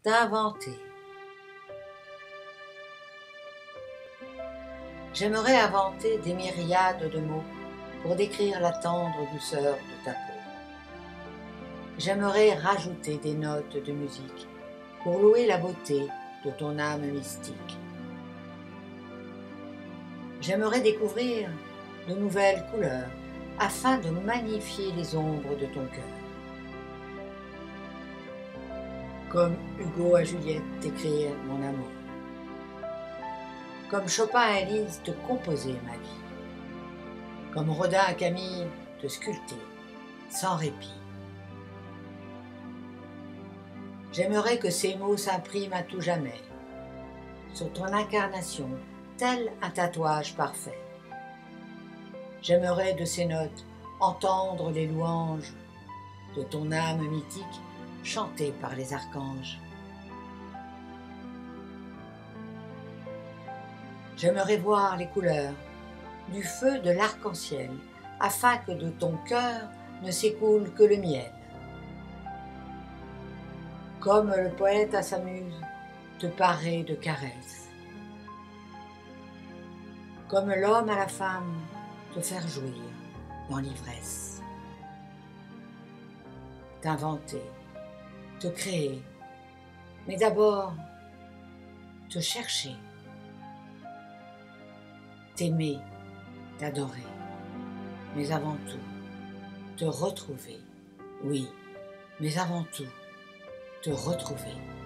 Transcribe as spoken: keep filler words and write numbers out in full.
d'inventer. J'aimerais inventer des myriades de mots pour décrire la tendre douceur de ta peau. J'aimerais rajouter des notes de musique pour louer la beauté de ton âme mystique. J'aimerais découvrir de nouvelles couleurs afin de magnifier les ombres de ton cœur. Comme Hugo à Juliette t'écrire mon amour. Comme Chopin à Élise te composer ma vie. Comme Rodin à Camille te sculpter sans répit. J'aimerais que ces mots s'impriment à tout jamais sur ton incarnation, tel un tatouage parfait. J'aimerais de ces notes entendre les louanges de ton âme mythique chantée par les archanges. J'aimerais voir les couleurs du feu de l'arc-en-ciel afin que de ton cœur ne s'écoule que le miel. Comme le poète à sa muse te parer de caresses. Comme l'homme à la femme te faire jouir dans l'ivresse. T'inventer, te créer, mais d'abord te chercher. T'aimer, t'adorer, mais avant tout, te retrouver. Oui, mais avant tout, te retrouver.